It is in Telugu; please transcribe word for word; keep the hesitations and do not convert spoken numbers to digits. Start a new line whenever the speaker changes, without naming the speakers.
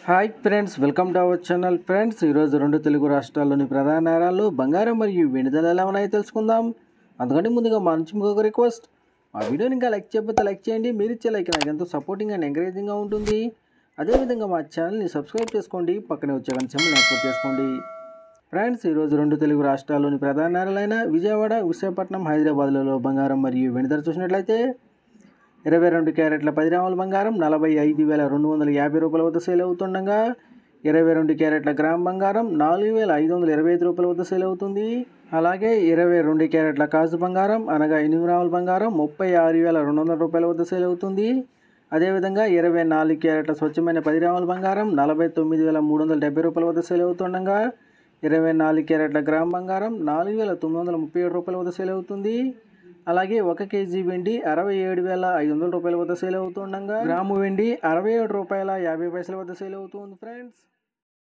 Hi friends, welcome to our channel. Friends, ఈరోజు రెండు తెలుగు రాష్ట్రాల్లోని ప్రధాన నగరాల్లో బంగారం మరియు వెండి ధరలు ఎలా ఉన్నాయో తెలుసుకుందాం. అందుకంటే ముందుగా మా నుంచి ఇంకొక రిక్వెస్ట్, మా వీడియోని ఇంకా లైక్ చేయకపోతే లైక్ చేయండి. మీరు ఇచ్చే లైక్ నాకు ఎంతో సపోర్టింగ్ అండ్ ఎంకరేజింగ్గా ఉంటుంది. అదేవిధంగా మా ఛానల్ని సబ్స్క్రైబ్ చేసుకోండి, పక్కనే వచ్చే గంట సింబల్ని యాక్టివేట్ చేసుకోండి. ఫ్రెండ్స్, ఈరోజు రెండు తెలుగు రాష్ట్రాల్లోని ప్రధాన నగరాలైన విజయవాడ, విశాఖపట్నం, హైదరాబాద్లలో బంగారం మరియు వెండి ధర చూసినట్లయితే ఇరవై రెండు క్యారెట్ల పది గ్రాముల బంగారం నలభై ఐదు వేల రెండు వందల యాభై రూపాయల వద్ద సేల్ అవుతుండగా, ఇరవై రెండు క్యారెట్ల గ్రామ్ బంగారం నాలుగు వేల ఐదు వందల ఇరవై ఐదు రూపాయల వద్ద సేల్ అవుతుంది. అలాగే ఇరవై రెండు క్యారెట్ల కాజు బంగారం అనగా ఎనిమిది గ్రాముల బంగారం ముప్పై ఆరు వేల రెండు వందల రూపాయల వద్ద సేల్ అవుతుంది. అదేవిధంగా ఇరవై నాలుగు క్యారెట్ల స్వచ్ఛమైన పది గ్రాముల బంగారం నలభై తొమ్మిది వేల మూడు వందల డెబ్బై రూపాయల వద్ద సేల్ అవుతుండగా, ఇరవై నాలుగు క్యారెట్ల గ్రామ్ బంగారం నాలుగు వేల తొమ్మిది వందల ముప్పై ఏడు రూపాయల వద్ద సేల్ అవుతుంది. అలాగే ఒక కేజీ వెండి అరవై ఏడు వేల ఐదు వందల రూపాయల వద్ద సేల్ అవుతుండగా, గ్రాము వెండి అరవై ఏడు రూపాయల యాభై పైసల వద్ద సేల్ అవుతుంది. ఫ్రెండ్స్.